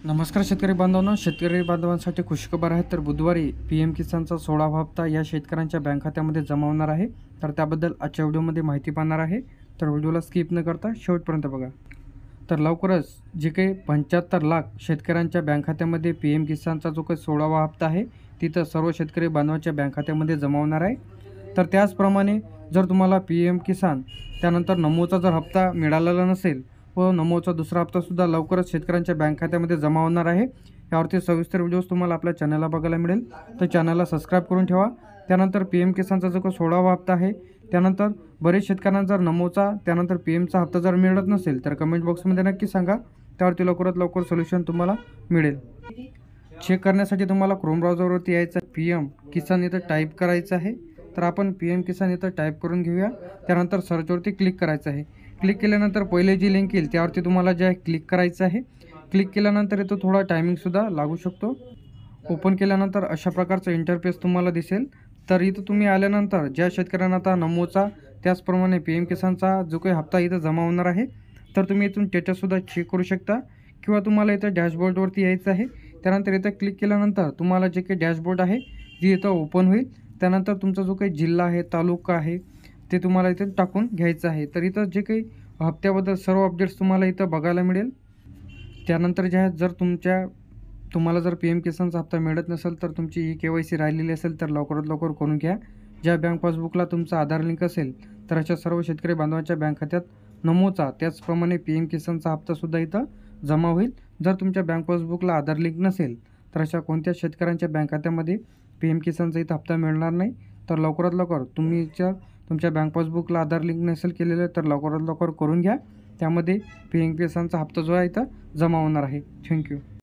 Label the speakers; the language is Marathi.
Speaker 1: नमस्कार शेतकरी बांधवांनो, शेतकरी बांधवांसाठी खुशखबर आहे. तर बुधवारी पी एम किसानचा 16वा हप्ता या शेतकऱ्यांच्या बँक खात्यामध्ये जमा होणार आहे. तर त्याबद्दल आजच्या व्हिडिओमध्ये माहिती पाहणार आहे. तर व्हिडिओला स्किप न करता शेवटपर्यंत बघा. तर लवकरच जे काही 75 लाख शेतकऱ्यांच्या बँक खात्यामध्ये पी एम किसानचा जो काही 16वा हप्ता आहे तिथं सर्व शेतकरी बांधवांच्या बँक खात्यामध्ये जमा होणार आहे. तर त्याचप्रमाणे जर तुम्हाला पी एम किसान त्यानंतर नमोचा जर हप्ता मिळालेला नसेल व नमोचा दुसरा हप्तासुद्धा लवकरच शेतकऱ्यांच्या बँक खात्यामध्ये जमा होणार आहे. यावरती सविस्तर व्हिडिओज तुम्हाला आपल्या चॅनलला बघायला मिळेल. तर चॅनलला सबस्क्राईब करून ठेवा. त्यानंतर पी एम किसानचा जो काही 16वा हप्ता आहे त्यानंतर बरेच शेतकऱ्यांना जर नमोचा त्यानंतर पी एमचा हप्ता जर मिळत नसेल तर कमेंट बॉक्समध्ये नक्की सांगा. त्यावरती लवकरात लवकर सोल्युशन तुम्हाला मिळेल. चेक करण्यासाठी तुम्हाला क्रोम ब्राउझरवरती यायचं, पी एम किसान इथं टाईप करायचं आहे. तर आपण पी एम किसान इथं टाईप करून घेऊया. त्यानंतर सर्चवरती क्लिक करायचं आहे. क्लिक केल्यानंतर पहिले जी लिंक येईल त्यावरती तुम्हाला जे आहे क्लिक करायचं आहे. क्लिक केल्यानंतर इथं थोडा टायमिंगसुद्धा लागू शकतो. ओपन केल्यानंतर अशा प्रकारचं इंटरफेस तुम्हाला दिसेल. तर इथं तुम्ही आल्यानंतर ज्या शेतकऱ्यांना आता नमोचा त्याचप्रमाणे पी एम किसानचा जो काही हप्ता इथं जमा होणार आहे तर तुम्ही इथून स्टेटससुद्धा चेक करू शकता किंवा तुम्हाला इथं डॅशबोर्डवरती यायचं आहे. त्यानंतर इथं क्लिक केल्यानंतर तुम्हाला जे काही डॅशबोर्ड आहे जी इथं ओपन होईल. त्यानंतर तुमचा जो काही जिल्हा आहे, तालुका आहे ते तुम्हाला इथे टाकून घ्यायचं आहे. तर इथं जे काही हप्त्याबद्दल सर्व अपडेट्स तुम्हाला इथं बघायला मिळेल. त्यानंतर जे आहे जर तुम्हाला जर पी एम किसानचा हप्ता मिळत नसेल तर तुमची KYC राहिलेली असेल तर लवकरात लवकर करून घ्या. ज्या बँक पासबुकला तुमचा आधार लिंक असेल तर अशा सर्व शेतकरी बांधवांच्या बँक खात्यात नमोचा त्याचप्रमाणे पी एम किसानचा हप्तासुद्धा इथं जमा होईल. जर तुमच्या बँक पासबुकला आधार लिंक नसेल तर अशा कोणत्या शेतकऱ्यांच्या बँक खात्यामध्ये पी एम किसानचा इथं हप्ता मिळणार नाही. तर लवकरात लवकर तुमच्या बँक पासबुकला आधार लिंक नसेल केलेलं तर लवकरात लवकर करून घ्या. त्यामध्ये पी एम किसानचा हप्ता जो आहे इथं जमा होणार आहे. थँक्यू.